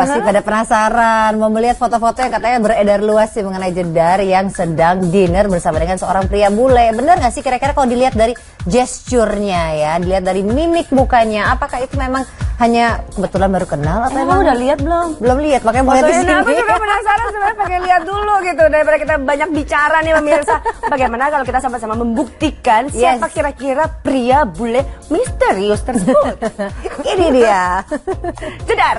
Pasti pada penasaran mau melihat foto-foto yang katanya beredar luas sih mengenai Jedar yang sedang dinner bersama dengan seorang pria bule. Bener gak sih kira-kira kalau dilihat dari gesturnya ya, dilihat dari mimik mukanya, apakah itu memang hanya kebetulan baru kenal atau emang udah lihat belum? Belum lihat, makanya mau lihat di sini. Aku juga penasaran sebenarnya, pengen lihat dulu gitu daripada kita banyak bicara nih pemirsa. Bagaimana kalau kita sama-sama membuktikan siapa kira-kira pria bule misterius tersebut? Ini dia. Jedar.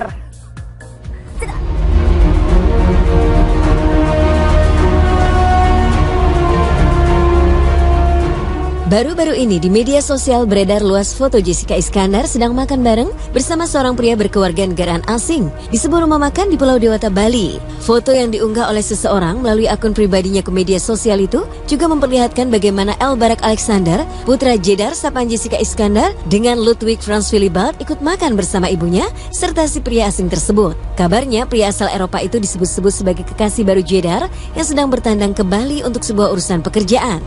Baru-baru ini di media sosial beredar luas foto Jessica Iskandar sedang makan bareng bersama seorang pria berkewarganegaraan asing di sebuah rumah makan di Pulau Dewata, Bali. Foto yang diunggah oleh seseorang melalui akun pribadinya ke media sosial itu juga memperlihatkan bagaimana El Barak Alexander, putra Jedar sapaan Jessica Iskandar, dengan Ludwig Franz Willibald ikut makan bersama ibunya serta si pria asing tersebut. Kabarnya pria asal Eropa itu disebut-sebut sebagai kekasih baru Jedar yang sedang bertandang ke Bali untuk sebuah urusan pekerjaan.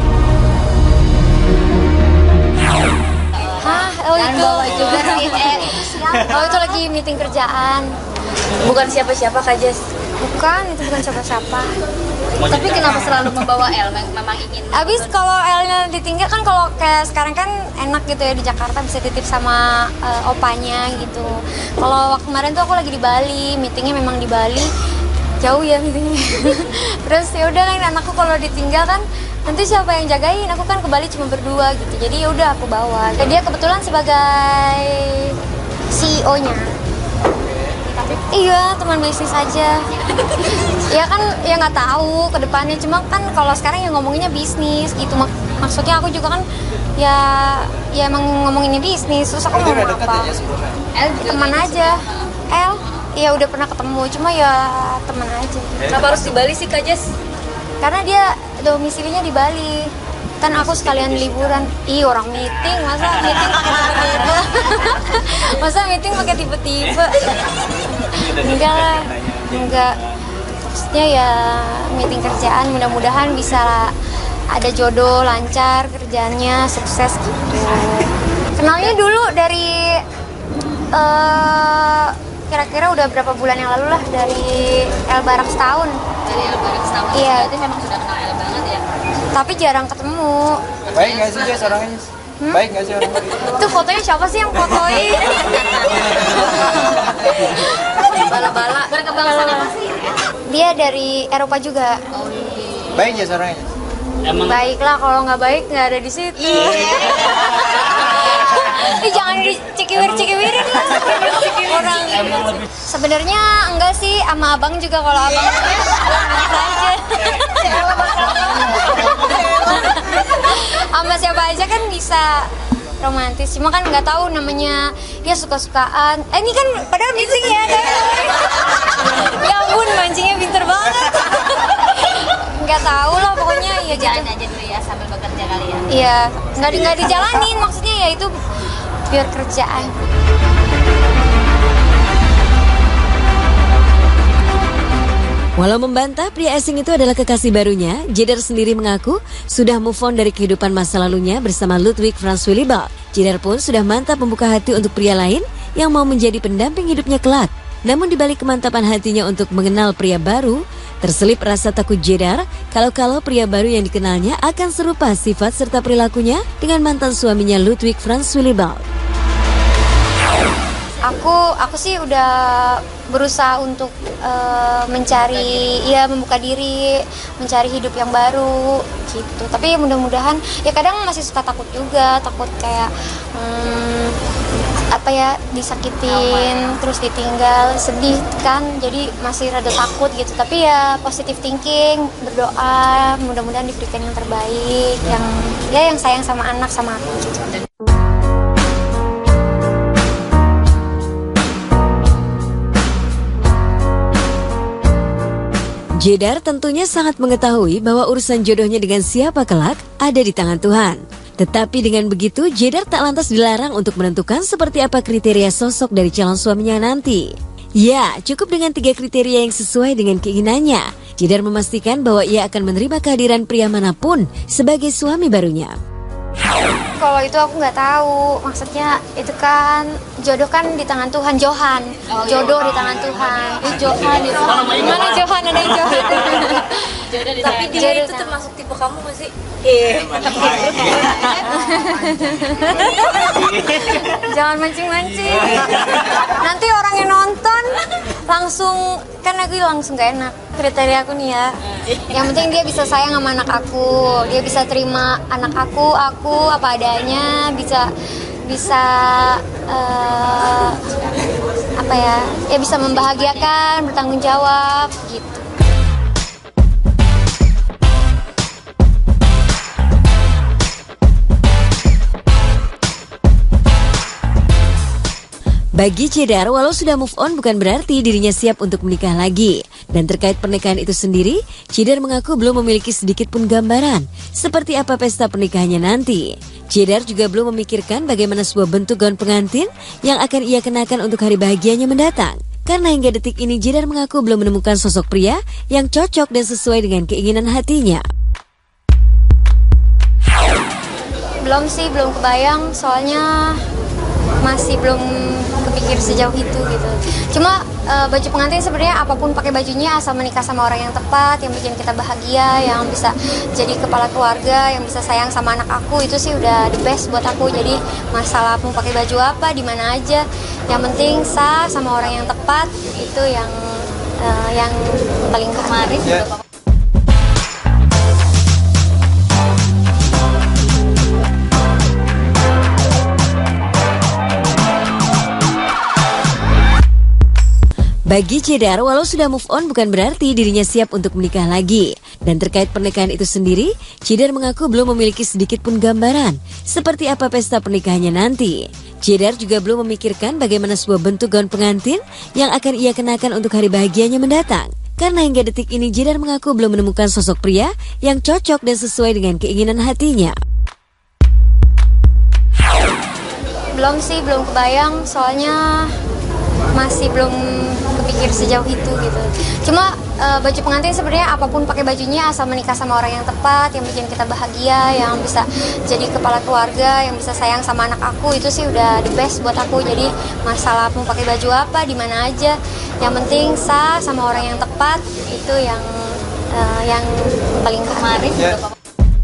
Itu lagi meeting kerjaan. Bukan siapa-siapa Kak Jess? Bukan, itu bukan siapa-siapa. Tapi kenapa selalu membawa El? Memang ingin. Abis kalau Elnya ditinggal kan, kalau kayak sekarang kan enak gitu ya di Jakarta, bisa titip sama opanya gitu. Kalau waktu kemarin tuh aku lagi di Bali, meetingnya memang di Bali. Jauh ya meetingnya. Terus ya udah kan anakku kalau ditinggal kan nanti siapa yang jagain? Aku kan ke Bali cuma berdua gitu. Jadi ya udah aku bawa. Dan dia kebetulan sebagai CEO-nya. Iya, teman bisnis aja. Ya kan, ya nggak tahu ke depannya. Cuma kan kalau sekarang ya ngomonginnya bisnis gitu. Maksudnya aku juga kan ya emang ngomonginnya bisnis. Terus aku ngomong apa? El teman aja. El, ya udah pernah ketemu. Cuma ya teman aja. Kenapa harus di Bali sih Kak Jess? Karena dia domisilinya di Bali. Kan aku sekalian liburan. Ih, orang meeting, masa meeting pakai tipe-tipe? Masa meeting pakai tipe-tipe? Enggak lah, enggak. Maksudnya ya meeting kerjaan, mudah-mudahan bisa ada jodoh, lancar kerjaannya, sukses gitu. Kenalnya dulu dari kira-kira udah berapa bulan yang lalu lah, dari El Barak setahun. Dari El Barak setahun? Iya. Berarti memang sudah kenal El banget ya? Tapi jarang ketemu. Baik nggak sih Jess orangnya? Baik nggak sih orangnya? Itu fotonya siapa sih yang fotoin? Bala-bala. Berkebangsaan apa sih? Dia dari Eropa juga. Baik Jess orangnya? Baiklah, kalau nggak baik nggak ada di situ. Jangan dicikiwir-cikiwirin lah. Orang sebenarnya enggak sih, sama abang juga, kalau abang aja. Sama siapa aja kan bisa romantis, cuma kan nggak tahu namanya dia suka-sukaan. Ini kan padahal meeting ya kan. Ya ampun, mancingnya pinter banget. Nggak tahu lah pokoknya ya Jalan gitu. aja dulu ya sambil bekerja kali ya. Iya, nggak dijalanin, maksudnya ya itu biar kerjaan. Walau membantah pria asing itu adalah kekasih barunya, Jedar sendiri mengaku sudah move on dari kehidupan masa lalunya bersama Ludwig Franz Willibald. Jedar pun sudah mantap membuka hati untuk pria lain yang mau menjadi pendamping hidupnya kelak. Namun dibalik kemantapan hatinya untuk mengenal pria baru, terselip rasa takut Jedar kalau pria baru yang dikenalnya akan serupa sifat serta perilakunya dengan mantan suaminya Ludwig Franz Willibald. Aku sih udah berusaha untuk mencari, ya membuka diri, mencari hidup yang baru gitu. Tapi mudah-mudahan, ya kadang masih suka takut juga, takut kayak disakitin, terus ditinggal, sedih kan. Jadi masih rada takut gitu. Tapi ya positive thinking, berdoa, mudah-mudahan diberikan yang terbaik, yang sayang sama anak sama aku gitu. Jedar tentunya sangat mengetahui bahwa urusan jodohnya dengan siapa kelak ada di tangan Tuhan. Tetapi dengan begitu, Jedar tak lantas dilarang untuk menentukan seperti apa kriteria sosok dari calon suaminya nanti. Ya, cukup dengan 3 kriteria yang sesuai dengan keinginannya. Jedar memastikan bahwa ia akan menerima kehadiran pria manapun sebagai suami barunya. Kalau itu aku nggak tahu. Maksudnya itu kan jodoh kan di tangan Tuhan. Johan. Jodoh di tangan Tuhan. Johan itu. Mana Johan? Ada yang Johan. Tapi dia itu termasuk tipe kamu nggak sih? Jangan mancing-mancing. Nanti orang yang nonton langsung kan aku langsung gak enak. Kriteria aku nih ya. Yang penting dia bisa sayang sama anak aku, dia bisa terima anak aku apa adanya, bisa apa ya? Ya bisa membahagiakan, bertanggung jawab gitu. Bagi Cedar, walau sudah move on bukan berarti dirinya siap untuk menikah lagi. Dan terkait pernikahan itu sendiri, Cedar mengaku belum memiliki sedikit pun gambaran seperti apa pesta pernikahannya nanti. Cedar juga belum memikirkan bagaimana sebuah bentuk gaun pengantin yang akan ia kenakan untuk hari bahagianya mendatang. Karena hingga detik ini Cedar mengaku belum menemukan sosok pria yang cocok dan sesuai dengan keinginan hatinya. Belum sih, belum kebayang, soalnya masih belum kepikir sejauh itu gitu. Cuma baju pengantin sebenarnya apapun pakai bajunya asal menikah sama orang yang tepat, yang bikin kita bahagia, yang bisa jadi kepala keluarga, yang bisa sayang sama anak aku, itu sih udah the best buat aku. Jadi masalah mau pakai baju apa, di mana aja, yang penting sah sama orang yang tepat, itu yang paling kemarin juga Papa. Bagi Cedar, walau sudah move on bukan berarti dirinya siap untuk menikah lagi. Dan terkait pernikahan itu sendiri, Cedar mengaku belum memiliki sedikit pun gambaran seperti apa pesta pernikahannya nanti. Cedar juga belum memikirkan bagaimana sebuah bentuk gaun pengantin yang akan ia kenakan untuk hari bahagianya mendatang. Karena hingga detik ini Cedar mengaku belum menemukan sosok pria yang cocok dan sesuai dengan keinginan hatinya. Belum sih, belum kebayang, soalnya masih belum kepikir sejauh itu gitu. Cuma baju pengantin sebenarnya apapun pakai bajunya asal menikah sama orang yang tepat, yang bikin kita bahagia, yang bisa jadi kepala keluarga, yang bisa sayang sama anak aku, itu sih udah the best buat aku. Jadi masalah mau pakai baju apa, di mana aja, yang penting sah sama orang yang tepat, itu yang paling kemarin juga Papa.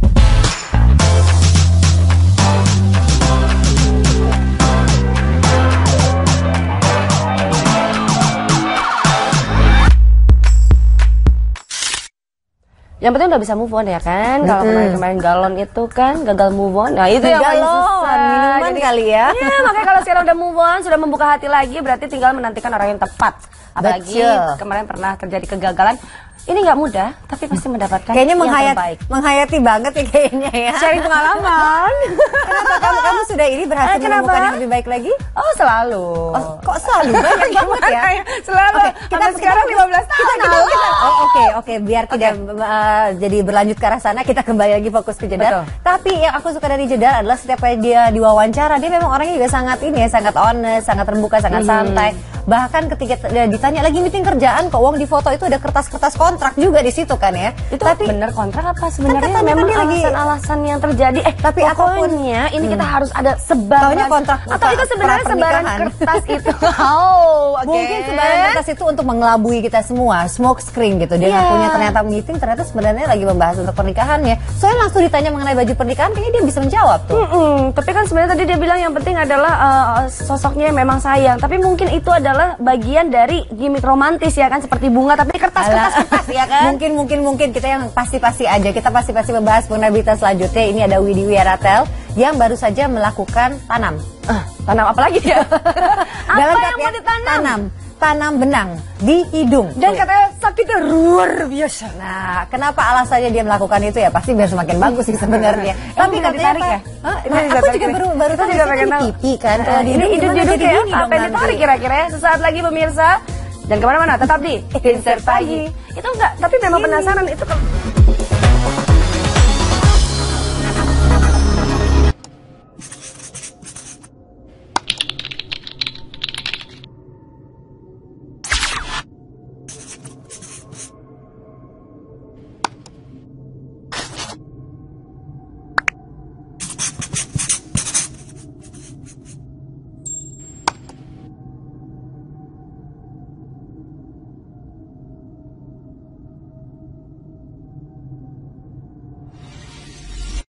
Yang penting udah bisa move on ya kan. Kalau kemarin galon itu kan gagal move on. Nah itu yang paling susah. Minuman Jadi, kali ya. Ya makanya kalau sekarang udah move on, sudah membuka hati lagi, berarti tinggal menantikan orang yang tepat. Apalagi kemarin pernah terjadi kegagalan. Ini nggak mudah, tapi pasti mendapatkan kayaknya yang terbaik. menghayati banget ya kayaknya ya. Sharing pengalaman. Kenapa kamu sudah ini berhasil menemukan yang lebih baik lagi? Oh selalu. Oh, kok selalu banyak banget ya? Selalu. Kita sekarang 15 tahun. Oke, biar tidak jadi berlanjut ke arah sana, kita kembali lagi fokus ke Jedar. Betul. Tapi yang aku suka dari Jedar adalah setiap kali dia diwawancara, dia memang orangnya juga sangat sangat honest, sangat terbuka, sangat santai. Bahkan ketika ditanya lagi meeting kerjaan, kok uang di foto itu ada kertas-kertas kontrak juga di situ kan ya. Itu tapi bener kontrak apa sebenarnya kan memang lagi alasan-alasan yang terjadi. Tapi pokoknya ini kita harus ada sebaran kontrak atau itu sebenarnya sebaran kertas itu. Mungkin sebaran kertas itu untuk mengelabui kita semua, smoke screen gitu. Dia ngakunya ternyata meeting, ternyata sebenarnya lagi membahas untuk pernikahannya. Soalnya langsung ditanya mengenai baju pernikahan, kayaknya dia bisa menjawab tuh. Tapi kan sebenarnya tadi dia bilang yang penting adalah sosoknya yang memang sayang. Tapi mungkin itu adalah bagian dari gimmick romantis ya kan, seperti bunga tapi kertas ya kan. Mungkin kita yang pasti aja. Kita pasti membahas mengenai berita selanjutnya. Ini ada Widi Wiaratel yang baru saja melakukan tanam. Tanam apa lagi ya? Apa yang mau ditanam? Tanam benang di hidung. Dan katanya sakitnya luar biasa. Nah, kenapa alasannya dia melakukan itu ya? Pasti biar semakin bagus sih sebenarnya. Tapi katanya ditarik ya? Aku juga baru tahu di pipi kan. Kalau di hidung jadi kayak apa yang ditarik kira-kira ya? Sesaat lagi pemirsa. Dan kemana-mana tetap di Insert Pagi. Itu enggak, tapi memang penasaran itu